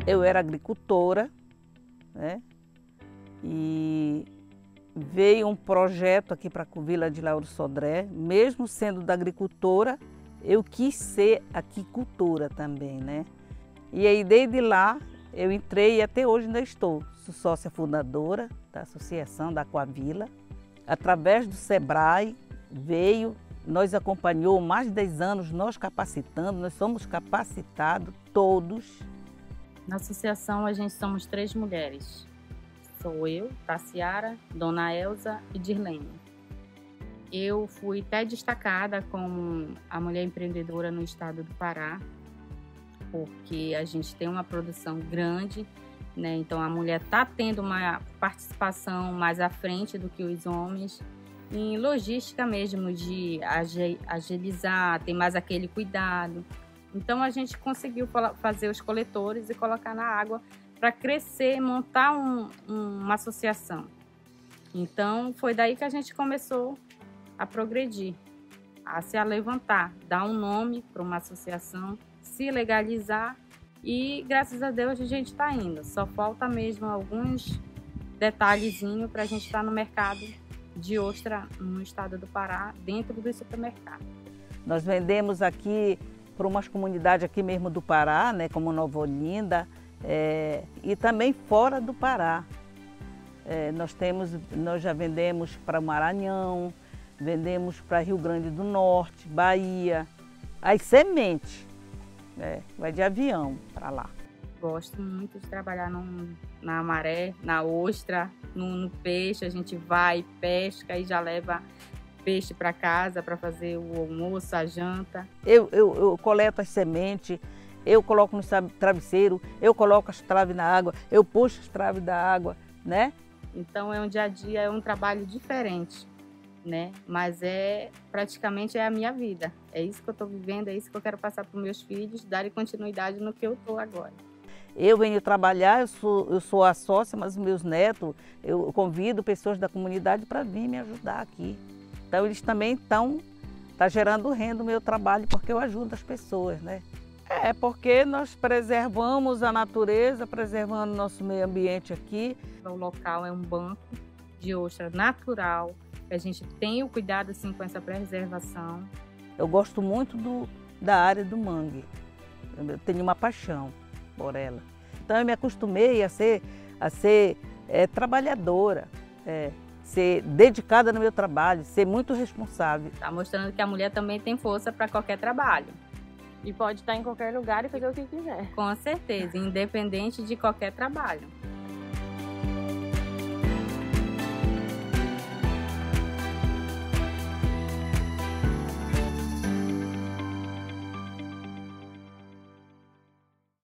Eu era agricultora, né? E veio um projeto aqui para a Vila de Lauro Sodré, mesmo sendo da agricultora, eu quis ser aquicultora também, né? E aí desde lá eu entrei e até hoje ainda estou. Sou sócia fundadora da Associação da Aquavila. Através do Sebrae nós acompanhou mais de 10 anos, nós capacitando, nós somos capacitados todos. Na associação a gente somos 3 mulheres. Sou eu, Taciara, Dona Elza e Dirlene. Eu fui até destacada como a mulher empreendedora no estado do Pará, porque a gente tem uma produção grande, né? Então a mulher está tendo uma participação mais à frente do que os homens, em logística mesmo, de agilizar, tem mais aquele cuidado. Então a gente conseguiu fazer os coletores e colocar na água para crescer, montar uma associação. Então foi daí que a gente começou a progredir, a se levantar, dar um nome para uma associação, se legalizar e graças a Deus a gente está indo. Só falta mesmo alguns detalhezinhos para a gente estar no mercado de ostra no estado do Pará, dentro do supermercado. Nós vendemos aqui para umas comunidades aqui mesmo do Pará, né, como Nova Olinda, e também fora do Pará. Nós já vendemos para o Maranhão, vendemos para Rio Grande do Norte, Bahia. As sementes, vai de avião para lá. Gosto muito de trabalhar na maré, na ostra, no peixe. A gente vai, pesca e já leva peixe para casa para fazer o almoço, a janta. Eu coleto as sementes, eu coloco no travesseiro, eu coloco as traves na água, eu puxo as traves da água, né? Então é um dia a dia, é um trabalho diferente, né? Mas praticamente é a minha vida. É isso que eu estou vivendo, é isso que eu quero passar para os meus filhos, dar continuidade no que eu estou agora. Eu venho trabalhar, eu sou a sócia, mas os meus netos, eu convido pessoas da comunidade para vir me ajudar aqui. Então eles também estão gerando renda no meu trabalho, porque eu ajudo as pessoas, né? Porque nós preservamos a natureza, preservando o nosso meio ambiente aqui. O local é um banco de ostra natural, a gente tem o cuidado assim com essa preservação. Eu gosto muito da área do mangue, eu tenho uma paixão por ela. Então eu me acostumei a ser trabalhadora, ser dedicada no meu trabalho, ser muito responsável. Está mostrando que a mulher também tem força para qualquer trabalho. E pode estar em qualquer lugar e fazer o que quiser. Com certeza, independente de qualquer trabalho.